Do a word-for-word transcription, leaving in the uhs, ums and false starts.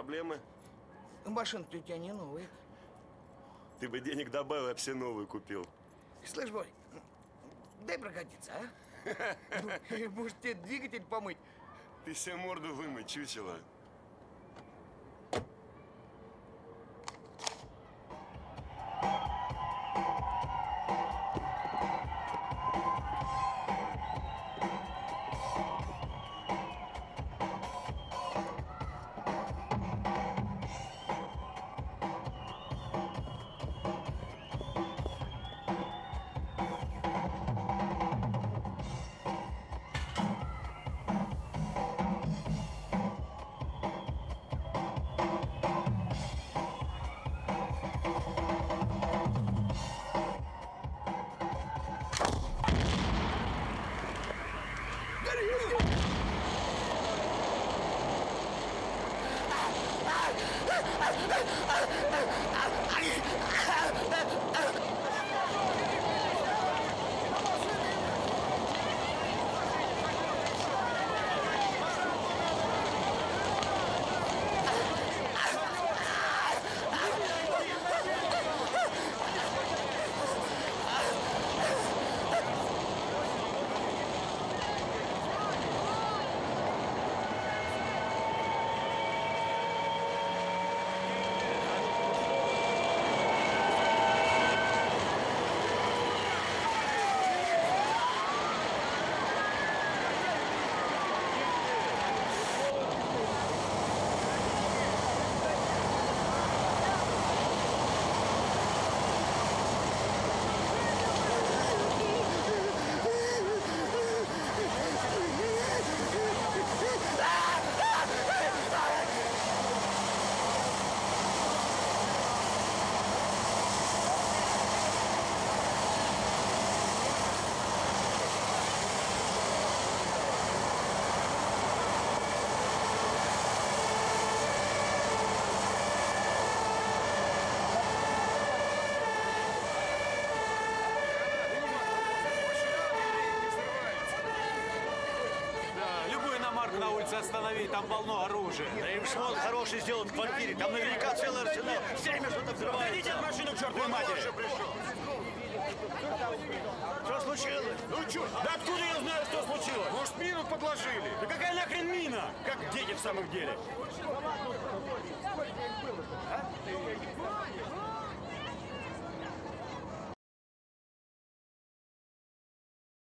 Проблемы? Машина-то у тебя не новая. Ты бы денег добавил, я бы себе новую купил. Слышь, Борь, дай прокатиться, а? Может, тебе двигатель помыть? Ты себе морду вымой, чучело. Останови, там полно оружия. Да им шмон хороший сделан в квартире, там наверняка целый арсенал. Все время что-то взрывается. Идите от машины к чертовой матери. Что случилось? Ну что? Да откуда я знаю, что случилось? Может, мину подложили? Да какая нахрен мина? Как дети в самом деле.